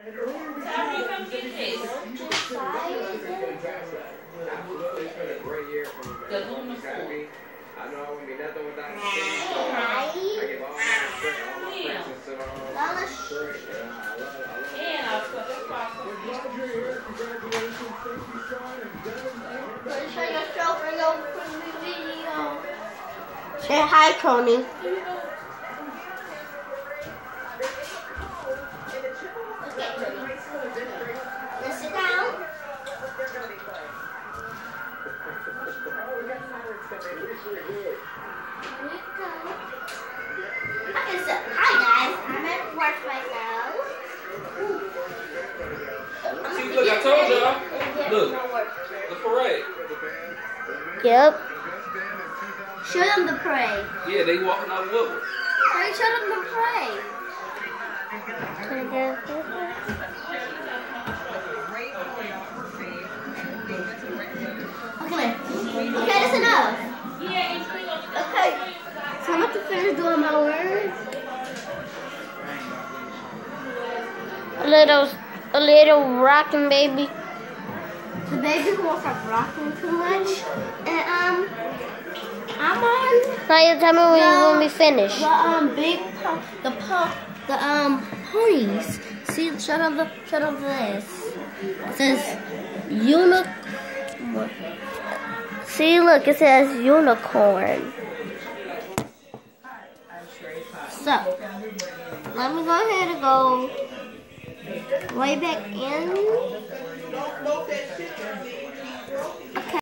Sorry, come get this. It's been a great year for me, man. The Luna School. I know I wouldn't be nothing without you. I give all my praises to the church. I love it. And I'll put this box on. Show yourself in your video. Say hi, Tony. Okay, let's sit down. I can say hi, guys. I'm at work right now. See, look, I told y'all. Look, the parade. Yep. Show them the parade. Yeah, they walking out of Woodward. Hey, show them the parade. Okay, that's enough. Okay, so I'm about to finish doing my words. A little rocking baby. The baby who won't stop rocking too much. And I'm on. Now you tell me when we finish. The ponies. See, shut up this. It says unicorn. See, look, it says unicorn. So, let me go ahead and go way back in. Okay.